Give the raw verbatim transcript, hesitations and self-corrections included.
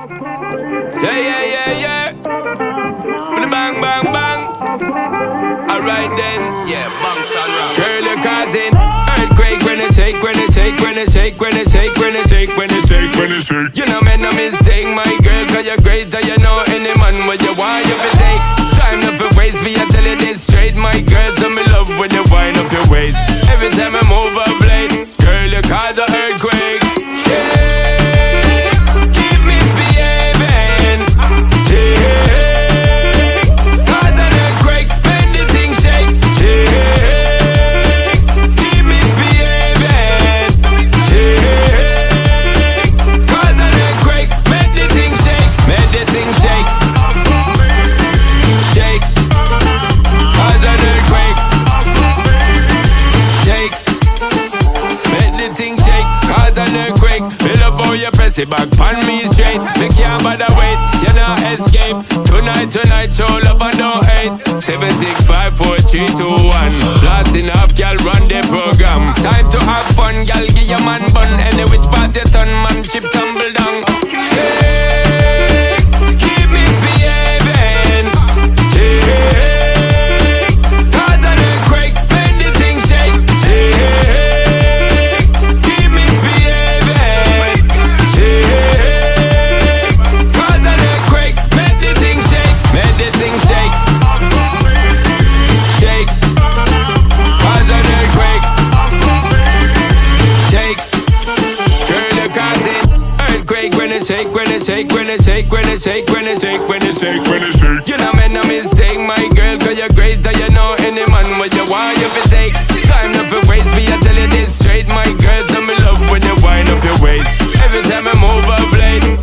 Yeah, yeah, yeah, yeah. With the bang, bang, bang. Alright then. Yeah, bunks and rocks. Girl, you're causing earthquake when it shake, when it shake, when it shake, when it shake, when it shake, when it shake, when it shake. You know, man, no mistake, my girl, cause you're great, and you know any man what you want, you can take. Time not for waste, me, I tell you this straight, my girl, so me love when you wind up your waist. Every time I move up late, girl, you cause an earthquake. Shake, keep me behaving. Shake, cause an earthquake, make the thing shake. Shake, keep me behaving. Shake, cause an earthquake, make the thing shake. Make the thing shake. Shake, cause an earthquake. Shake, make the thing shake, cause an earthquake. Me love how you press it back on me straight. Me can't bother wait, you not escape. Tonight, tonight, show love and don't hate. Seven, six, five, four, three, two, one. Blasting off, girl, run the program. Time to have fun, girl, give your man bun. Any which part you turn, man, chip tumble down. Shake, keep me behaving. Shake, cause an earthquake, make the thing shake. Shake, keep me behaving. Shake, cause an earthquake, make the thing shake. Make the thing shake. Shake, cause an earthquake. Shake, girl, you're causing earthquake when it shake, when it shake, when it shake, when it shake, when it shake, when it shake, when it shake. You know, man, no mistake, my girl, cause you're great, and you know any man what you want, you can take. Time not for waste, me, I tell you this straight, my girl, so me love when you wind up your waist. Every time I move up late,